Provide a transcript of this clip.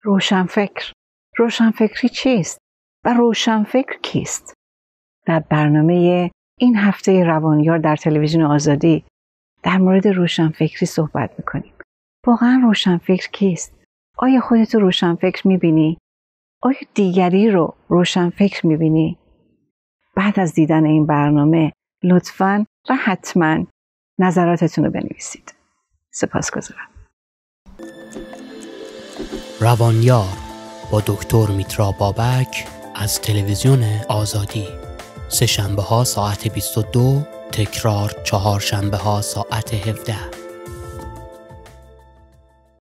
روشنفکر، روشنفکری چیست و روشنفکر کیست؟ در برنامه این هفته روانیار در تلویزیون آزادی در مورد روشنفکری صحبت میکنیم. واقعا روشنفکر کیست؟ آیا خودتو روشنفکر میبینی؟ آیا دیگری رو روشنفکر میبینی؟ بعد از دیدن این برنامه لطفاً و حتماً نظراتتون رو بنویسید. سپاسگزارم. روانیار با دکتر میترا بابک از تلویزیون آزادی، سه شنبه ها ساعت 22، تکرار چهار شنبه ها ساعت 17.